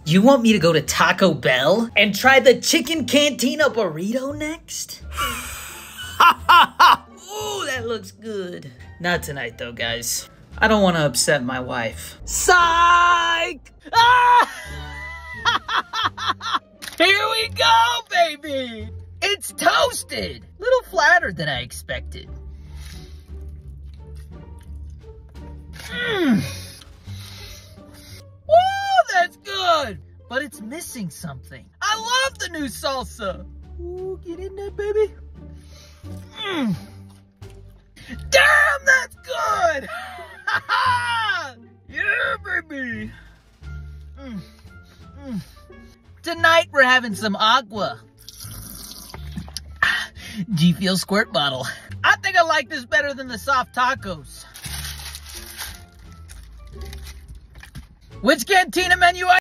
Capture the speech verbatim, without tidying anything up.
You want me to go to Taco Bell and try the chicken Cantina burrito next? Ooh, that looks good. Not tonight though, guys. I don't want to upset my wife. Psych! Ah! Here we go, baby! It's toasted! Little flatter than I expected. Mmm. Woo, that's good! But it's missing something. I love the new salsa. Ooh, get in there, baby. Mmm. Damn, that's good! Yeah, baby. Mm. Mm. Tonight we're having some agua. G Fuel squirt bottle. I think I like this better than the soft tacos. Which Cantina menu I